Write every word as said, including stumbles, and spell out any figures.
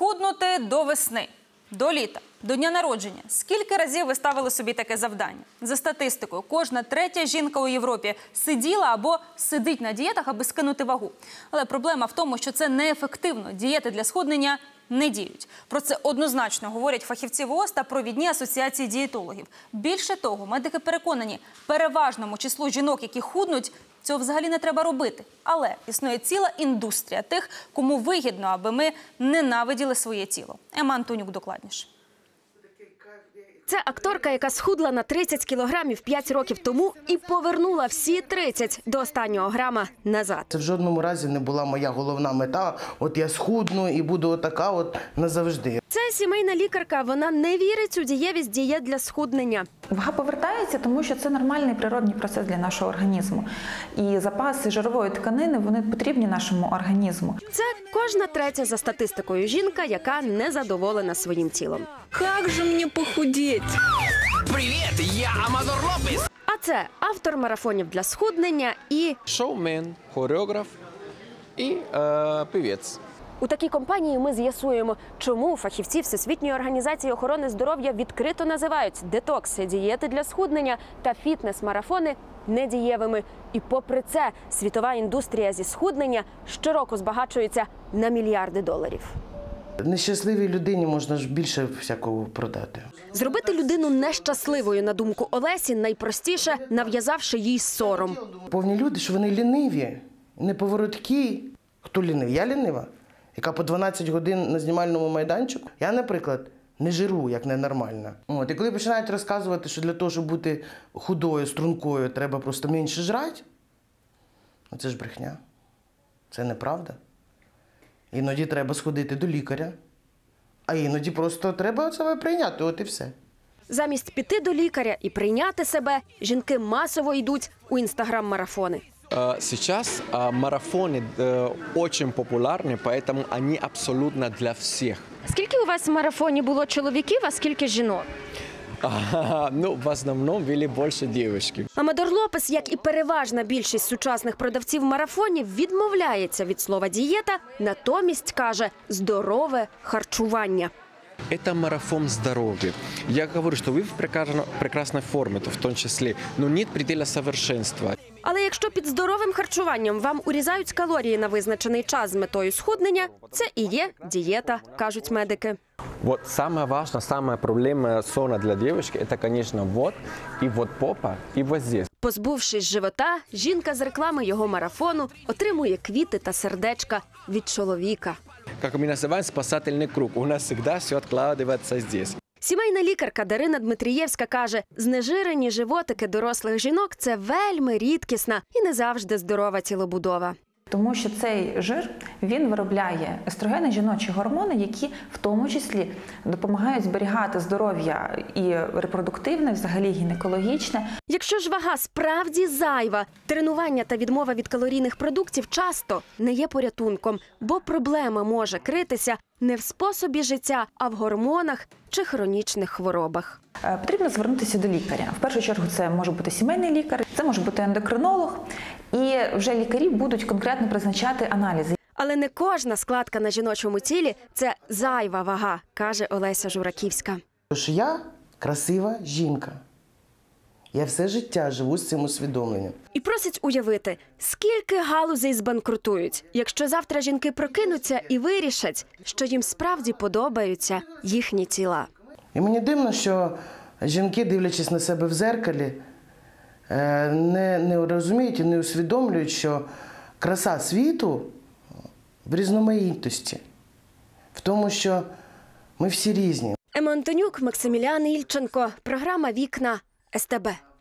Схуднути до весни, до літа, до дня народження. Скільки разів ви ставили собі таке завдання? За статистикою, кожна третя жінка у Європі сиділа або сидить на дієтах, аби скинути вагу. Але проблема в тому, що це неефективно. Дієти для схуднення не діють. Про це однозначно говорять фахівці ВООЗ та провідні асоціації дієтологів. Більше того, медики переконані, переважному числу жінок, які худнуть, цього взагалі не треба робити. Але існує ціла індустрія тих, кому вигідно, аби ми ненавиділи своє тіло. Ема Антонюк докладніше. Це акторка, яка схудла на тридцять кілограмів п'ять років тому і повернула всі тридцять до останнього грама назад. Це в жодному разі не була моя головна мета. От я схудну і буду отака от назавжди. Це сімейна лікарка. Вона не вірить у дієвість дієт для схуднення. Вага повертається, тому що це нормальний природний процес для нашого організму. І запаси жирової тканини, вони потрібні нашому організму. Це кожна третя за статистикою жінка, яка не задоволена своїм тілом. Как же мне похудеть? Привет, я Амадор Лопес. А це автор марафонів для схуднення і шоумен, хореограф і е, певець. у такій компанії ми з'ясуємо, чому фахівці Всесвітньої організації охорони здоров'я відкрито називають детокси, дієти для схуднення та фітнес-марафони недієвими. І попри це, світова індустрія зі схуднення щороку збагачується на мільярди доларів. Нещасливій людині можна ж більше всякого продати. Зробити людину нещасливою, на думку Олесі, найпростіше, нав'язавши їй сором. Повні люди, що вони ліниві, неповороткі. Хто лінивий? Я лінива, яка по дванадцять годин на знімальному майданчику. Я, наприклад, не жиру, як ненормальна. От, і коли починають розказувати, що для того, щоб бути худою, стрункою, треба просто менше жрати, ну це ж брехня. Це неправда. Іноді треба сходити до лікаря, а іноді просто треба себе прийняти, от і все. Замість піти до лікаря і прийняти себе, жінки масово йдуть у інстаграм-марафони. Сейчас марафоны очень популярны, поэтому они абсолютно для всех. Скільки у вас в марафоні було чоловіків, а скільки жінок? А, ну, в основному вели більше дівчатки. Амадор Лопес, як і переважна більшість сучасних продавців марафонів, відмовляється від слова «дієта», натомість каже «здорове харчування». Это марафон здоровья. Я говорю, что вы в прекрасной форме, в том числе, но нет предела совершенства. Але якщо під здоровим харчуванням вам урізають калорії на визначений час з метою схуднення, це і є дієта, кажуть медики. Вот самое важное, самая проблема сона для девочки, это, конечно, вот и вот попа, и вот здесь. Позбувшись живота, жінка з реклами його марафону отримує квіти та сердечка від чоловіка. Как мы называем, спасательный круг. У нас всегда все откладывается здесь. Сімейна лікарка Дарина Дмитрієвська каже, знежирені животики дорослих жінок – це вельми рідкісна і не завжди здорова тілобудова. Тому що цей жир, він виробляє естрогени, жіночі гормони, які в тому числі допомагають зберігати здоров'я і репродуктивне, взагалі гінекологічне. Якщо ж вага справді зайва, тренування та відмова від калорійних продуктів часто не є порятунком, бо проблема може критися не в способі життя, а в гормонах чи хронічних хворобах. Потрібно звернутися до лікаря. В першу чергу це може бути сімейний лікар, це може бути ендокринолог, і вже лікарі будуть конкретно призначати аналізи. Але не кожна складка на жіночому тілі – це зайва вага, каже Олеся Жураківська. Тож я красива жінка. Я все життя живу з цим усвідомленням. І просить уявити, скільки галузей збанкрутують, якщо завтра жінки прокинуться і вирішать, що їм справді подобаються їхні тіла. І мені дивно, що жінки, дивлячись на себе в дзеркалі, не, не розуміють і не усвідомлюють, що краса світу в різноманітності, в тому, що ми всі різні. Ема Антонюк, Максимілян Ільченко. Програма «Вікна» ес те бе.